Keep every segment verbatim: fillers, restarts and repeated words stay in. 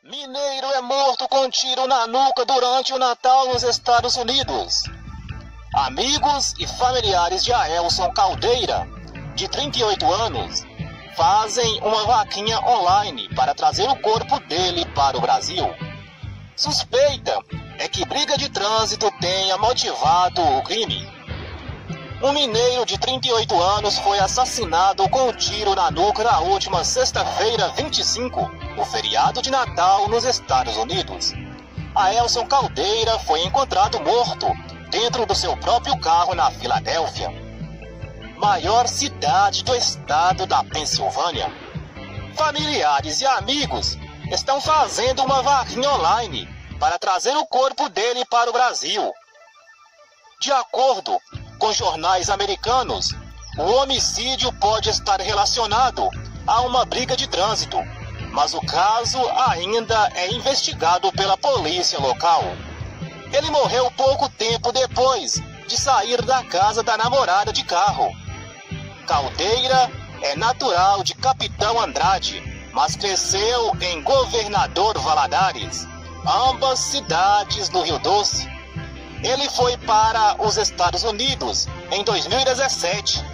Mineiro é morto com tiro na nuca durante o Natal nos Estados Unidos. Amigos e familiares de Aelson Caldeira, de trinta e oito anos, fazem uma vaquinha online para trazer o corpo dele para o Brasil. Suspeita é que briga de trânsito tenha motivado o crime. Um mineiro de trinta e oito anos foi assassinado com um tiro na nuca na última sexta-feira, vinte e cinco, no feriado de Natal nos Estados Unidos. Aelson Caldeira foi encontrado morto dentro do seu próprio carro na Filadélfia, maior cidade do estado da Pensilvânia. Familiares e amigos estão fazendo uma vaquinha online para trazer o corpo dele para o Brasil. De acordo com jornais americanos, o homicídio pode estar relacionado a uma briga de trânsito, mas o caso ainda é investigado pela polícia local. Ele morreu pouco tempo depois de sair da casa da namorada de carro. Caldeira é natural de Capitão Andrade, mas cresceu em Governador Valadares, ambas cidades no Rio Doce. Ele foi para os Estados Unidos em dois mil e dezessete.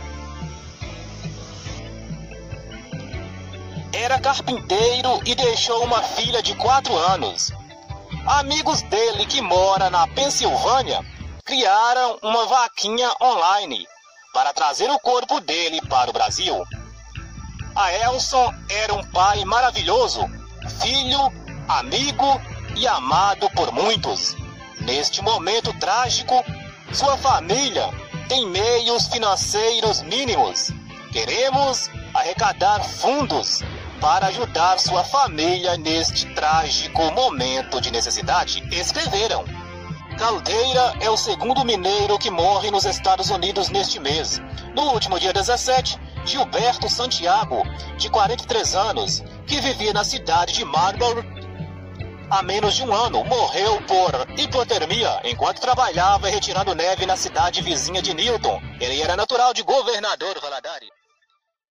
Era carpinteiro e deixou uma filha de quatro anos. Amigos dele que moram na Pensilvânia criaram uma vaquinha online para trazer o corpo dele para o Brasil. Aelson era um pai maravilhoso, filho, amigo e amado por muitos. Neste momento trágico, sua família tem meios financeiros mínimos. Queremos arrecadar fundos para ajudar sua família neste trágico momento de necessidade, escreveram. Caldeira é o segundo mineiro que morre nos Estados Unidos neste mês. No último dia dezessete, Gilberto Santiago, de quarenta e três anos, que vivia na cidade de Marlborough há menos de um ano, morreu por hipotermia enquanto trabalhava retirando neve na cidade vizinha de Newton. Ele era natural de Governador Valadares.